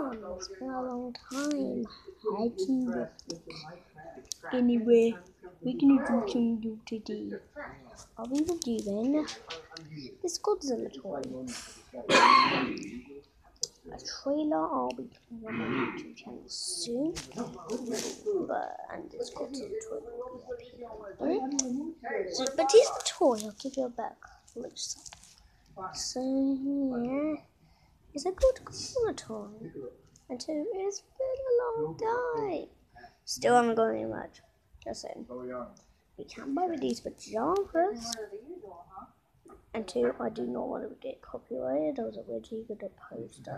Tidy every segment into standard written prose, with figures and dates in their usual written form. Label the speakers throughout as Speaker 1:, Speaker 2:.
Speaker 1: on? It's been a long time. Anyway, we're gonna do something new today. Are we doing this Godzilla toy? A trailer I'll be putting on my YouTube channel soon. And this Godzilla toy will be up here. But here's the toy. I'll give you a back close up. So here is a good Godzilla toy. And it's been a long time. Still haven't got any much. Just saying. We can buy with these pajamas. And two, I do not want to get copyrighted. I was already going to post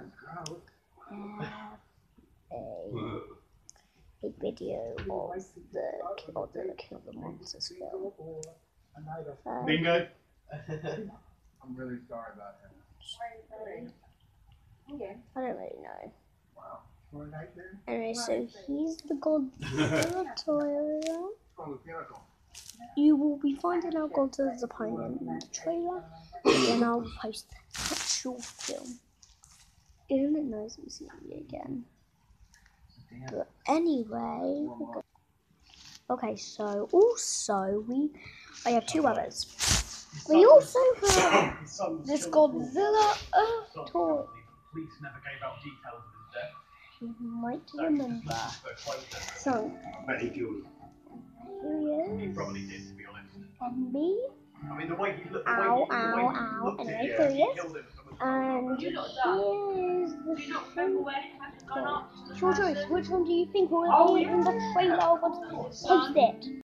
Speaker 1: a video of the King of the Monsters film.
Speaker 2: Bingo. I'm really sorry about him.
Speaker 1: I don't really know. Anyway, so he's the Godzilla toy. You will be finding out Godzilla's opponent in the trailer, and then I'll post the actual film. Isn't it nice to see me again? But anyway, okay. So also I have two others. We also have this Godzilla Earth toy. You might remember. So here he is.
Speaker 2: He probably did, to be honest.
Speaker 1: And me.
Speaker 2: I mean, the way he looked.
Speaker 1: Ow. Anyway, here he is. And here's the thing. Your choice. Which one do you think will be in the trailer? Post it.